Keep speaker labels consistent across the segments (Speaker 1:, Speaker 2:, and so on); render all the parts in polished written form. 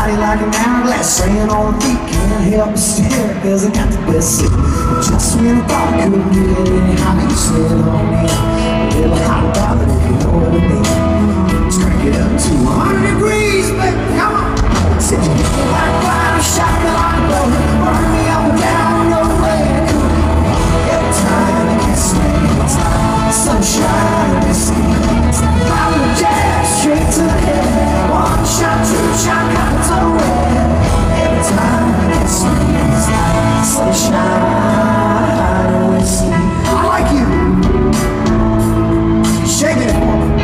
Speaker 1: body like an hourglass, swaying on the feet, can't help but stare, cause I got the best seat. Just when I thought I couldn't get it any higher, you slid on in. A little hot about it, if you know what I mean. Let's crank it up to 100 degrees, baby, come on. Said you hit me like fire, shot me like a bow, burn me up and down, no way I could. Every time you kiss me, it's like sunshine and whiskey. It's like bottle of jazz, straight to the head. One shot, two shot, cocktails are red. Every time you kiss me, it's like sunshine and whiskey. I like you. Shake it for me.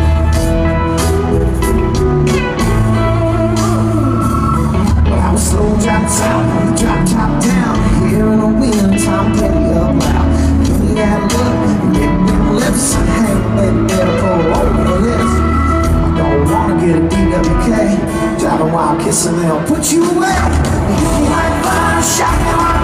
Speaker 1: Slow drop top, drop top down. Here in the wind, Tom Petty up loud. Give me that look, make them lips hang, let me go over this. I don't wanna get a DWK, driving while kissing, they'll put you away. You hit me like fire, shot me like